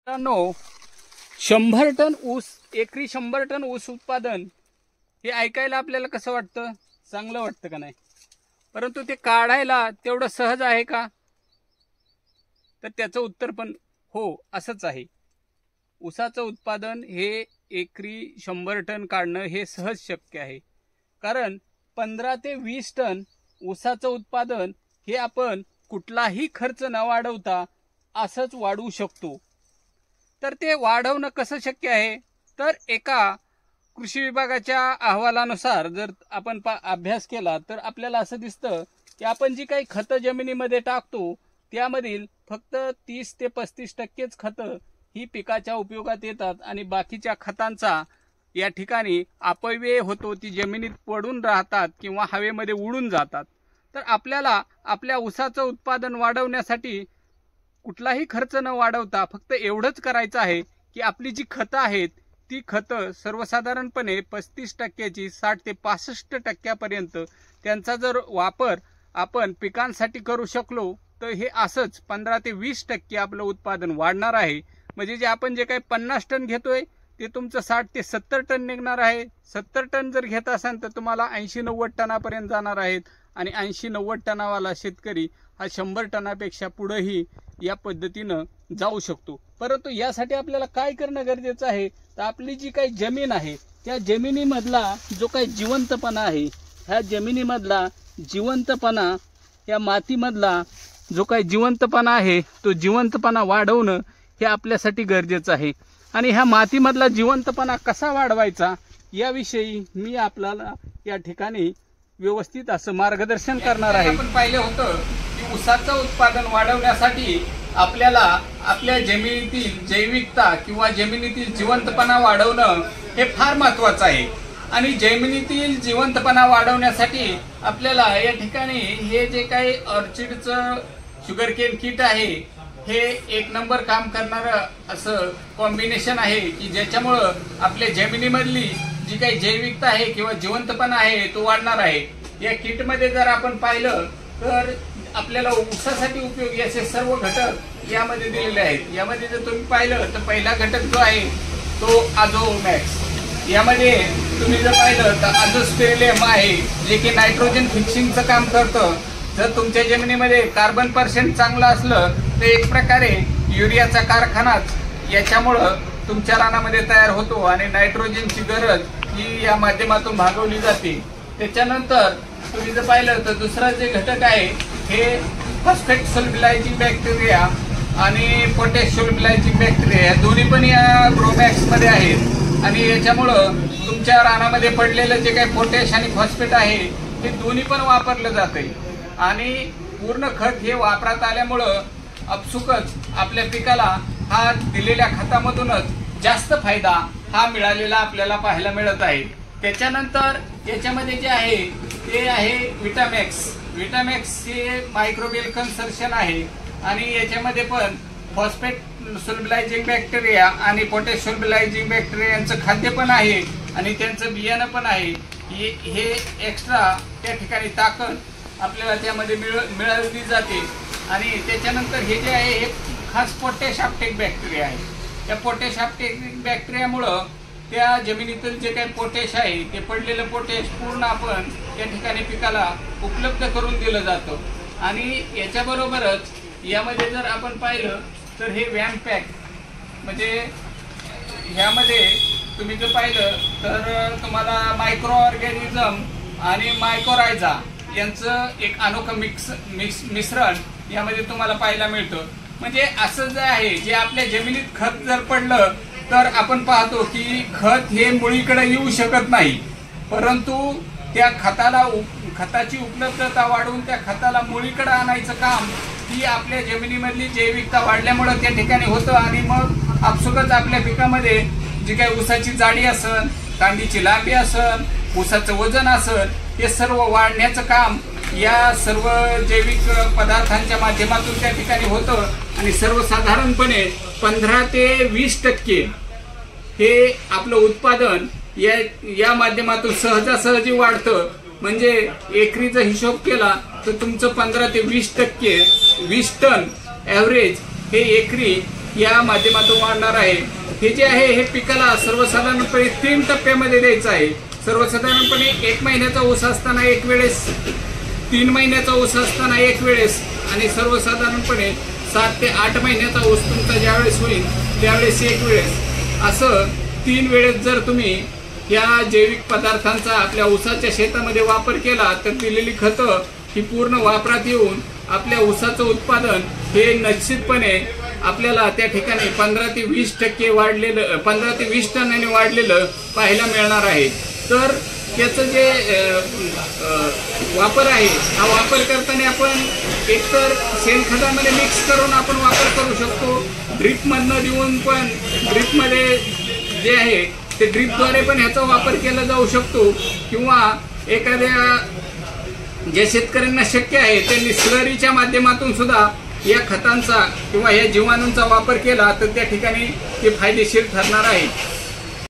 मित्रांनो, 100 टन ऊस, एकरी 100 टन ऊस उत्पादन हे ऐकायला आपल्याला कसं वाटतं? चांगलं वाटतं का नाही? परंतु ते काढायला तेवढं सहज आहे का? तर त्याचं उत्तर पण हो असंच आहे. ऊसाचं उत्पादन हे एकरी 100 टन काढणं हे सहज शक्य आहे. कारण 15 ते 20 टन ऊसाचं उत्पादन हे आपण कुठलाही खर्च न वाढवता असंच वाढवू शकतो. तर ते वाढवणं कसं शक्य आहे? तर एका कृषी विभागाच्या अहवालानुसार जर आपण अभ्यास केला तर आपल्याला असं दिसतं की आपण जी काही खतं जमिनीमध्ये टाकतो त्यामधील फक्त 30 ते 35% खतं ही पिकाच्या उपयोगात येतात आणि बाकीच्या खतांचा या ठिकाणी अपव्यय होतो. ती जमिनीत पडून राहतात किंवा हवेमध्ये उडून जातात. तर आपल्याला आपल्या ऊसाचं उत्पादन वाढवण्यासाठी कुठलाही खर्च न वाढवता फक्त एवढंच करायचं आहे की आपली जी खतं आहेत ती खतं सर्वसाधारणपणे 35% 60 ते 65% त्यांचा जर वापर आपण पिकांसाठी करू शकलो तर हे असंच 15 ते 20% आपलं उत्पादन वाढणार आहे. म्हणजे जे आपण जे काही 50 टन घेतोय ते तुमचं 60 ते 70 टन निघणार आहे. 70 टन जर घेत असाल तर तुम्हाला 80-90 टनापर्यंत जाणार आहेत आणि 80-90 टनावाला शेतकरी हा 100 टनापेक्षा पुढेही या पद्धतीनं जाऊ शकतो. परंतु यासाठी आपल्याला काय करणं गरजेचं आहे? तर आपली जी काही जमीन आहे त्या जमिनीमधला जो काही जिवंतपणा आहे, ह्या जमिनीमधला जिवंतपणा, या मातीमधला जो काही जिवंतपणा आहे तो जिवंतपणा वाढवणं हे आपल्यासाठी गरजेचं आहे. आणि ह्या मातीमधला जिवंतपणा कसा वाढवायचा याविषयी मी आपल्याला या ठिकाणी व्यवस्थित असं मार्गदर्शन करणार आहे. आपण पाहिलं होतं की ऊसाचं उत्पादन वाढवण्यासाठी आपल्याला आपल्या जमिनीतील जैविकता किंवा जमिनीतील जिवंतपणा वाढवणं हे फार महत्त्वाचं आहे. आणि जमिनीतील जिवंतपणा वाढवण्यासाठी आपल्याला या ठिकाणी हे जे काही ऑर्चिडचं शुगरकेन किट आहे हे एक नंबर काम करणारं असं कॉम्बिनेशन आहे की ज्याच्यामुळं आपल्या जमिनीमधली जी काही जैविकता आहे किंवा जिवंतपणा आहे तो वाढणार आहे. या किटमध्ये जर आपण पाहिलं तर आपल्याला ऊसासाठी उपयोगी असे सर्व घटक यामध्ये दिलेले आहेत. यामध्ये जर तुम्ही पाहिलं तर पहिला घटक जो आहे तो आझोमॅक्स. यामध्ये तुम्ही जर पाहिलं तर आझोस्पेरिलियम आहे जे की नायट्रोजन फिक्सिंगचं काम करतं. जर तुमच्या जमिनीमध्ये कार्बन पर्सेंट चांगलं असलं तर एक प्रकारे युरियाचा कारखानाच याच्यामुळं तुमच्या रानामध्ये तयार होतो आणि नायट्रोजनची गरज ही या माध्यमातून भागवली जाते. त्याच्यानंतर तुम्ही जर पाहिलं तर दुसरा जे घटक आहे हे फॉस्फेट सोल्बिलायझिंग बॅक्टेरिया आणि पोटॅश सोल्बिलायझिंग बॅक्टेरिया या दोन्ही पण या ग्रोमॅक्समध्ये आहेत. आणि याच्यामुळं तुमच्या रानामध्ये पडलेलं जे काही पोटॅश आणि फॉस्फेट आहे हे दोन्ही पण वापरलं जाते. आणि पूर्ण खत हे वापरात आल्यामुळं आपसुकच आपल्या पिकाला हा दिलेल्या खतामधूनच जास्त फायदा हा मिळालेला आपल्याला पाहायला मिळत आहे. त्याच्यानंतर याच्यामध्ये जे आहे ते आहे विटामॅक्स. विटामॅक्स हे मायक्रोबियल कन्सर्शन आहे आणि याच्यामध्ये पण फॉस्फेट सोल्बिलायझिंग बॅक्टेरिया आणि पोटॅश सोल्बिलायझिंग बॅक्टेरिया यांचं खाद्य पण आहे आणि त्यांचं बियाणं पण आहे. हे एक्स्ट्रा त्या ठिकाणी ताकद आपल्याला त्यामध्ये मिळवली जाते. आणि त्याच्यानंतर हे जे आहे हे खास पोटॅश अपटेक बॅक्टेरिया आहे. त्या पोटॅश अपटेक बॅक्टेरियामुळं त्या जमिनीतील जे काही पोटॅश आहे ते पडलेलं पोटॅश पूर्ण आपण या ठिकाणी पिकाला उपलब्ध करून दिलं जातं. आणि याच्याबरोबरच यामध्ये जर आपण पाहिलं तर हे वॅम्पॅक म्हणजे ह्यामध्ये तुम्ही जर पाहिलं तर तुम्हाला मायक्रो ऑर्गॅनिझम आणि मायक्रोरायझा यांचं एक अनोखं मिश्रण यामध्ये तुम्हाला पाहायला मिळतं. म्हणजे असं जे आहे जे आपल्या जमिनीत खत जर पडलं तर आपण पाहतो की खत हे मुळीकडे येऊ शकत नाही, परंतु त्या खताची उपलब्धता वाढवून त्या खताला मुळीकडे आणायचं काम ही आपल्या जमिनीमधली जैविकता वाढल्यामुळे त्या ठिकाणी होतं. आणि मग आपसुकच आपल्या पिकामध्ये जी काही ऊसाची जाडी असेल, कांडीची लांबी असेल, ऊसाचं वजन असेल हे सर्व वाढण्याचं काम या सर्व जैविक पदार्थांच्या माध्यमातून त्या ठिकाणी होतं. आणि सर्वसाधारणपणे 15 ते 20% हे आपलं उत्पादन या माध्यमातून सहजासहजी वाढतं. म्हणजे एकरीचा हिशोब केला तर तुमचं 15 ते 20% 20 टन ॲव्हरेज हे एकरी या माध्यमातून वाढणार आहे. हे जे आहे हे पिकाला सर्वसाधारणपणे 3 टप्प्यामध्ये द्यायचं आहे. सर्वसाधारणपणे 1 महिन्याचा ऊस असताना एक वेळेस, 3 महिन्याचा ऊस असताना एक वेळेस आणि सर्वसाधारणपणे 7 ते 8 महिन्याचा ऊस तुमचा ज्यावेळेस होईल त्यावेळेस एक वेळेस, असं 3 वेळेस जर तुम्ही या जैविक पदार्थांचा आपल्या ऊसाच्या शेतामध्ये वापर केला तर दिलेली खतं ही पूर्ण वापरात येऊन आपल्या ऊसाचं उत्पादन हे निश्चितपणे आपल्याला त्या ठिकाणी 15 ते 20% वाढलेलं, 15 ते 20 टनांनी वाढलेलं पाहायला मिळणार आहे. तर त्याचं जे वापर आहे हा वापर करताना आपण एकतर शेणखतामध्ये मिक्स करून आपण वापर करू शकतो, ड्रीपमधनं देऊन पण ड्रीपमध्ये जे आहे ते ड्रीपद्वारे पण ह्याचा वापर केला जाऊ शकतो, किंवा एखाद्या ज्या शेतकऱ्यांना शक्य आहे त्यांनी स्लरीच्या माध्यमातून सुद्धा या खतांचा किंवा या जीवाणूंचा वापर केला तर त्या ठिकाणी ते फायदेशीर ठरणार आहे.